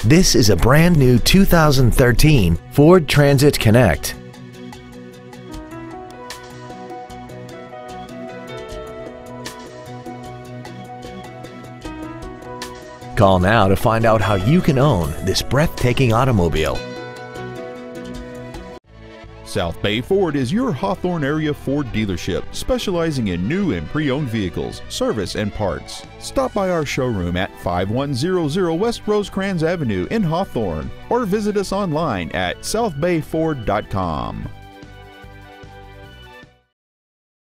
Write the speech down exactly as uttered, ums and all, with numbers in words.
This is a brand new two thousand thirteen Ford Transit Connect. Call now to find out how you can own this breathtaking automobile. South Bay Ford is your Hawthorne area Ford dealership, specializing in new and pre-owned vehicles, service, and parts. Stop by our showroom at five one zero zero West Rosecrans Avenue in Hawthorne, or visit us online at south bay ford dot com.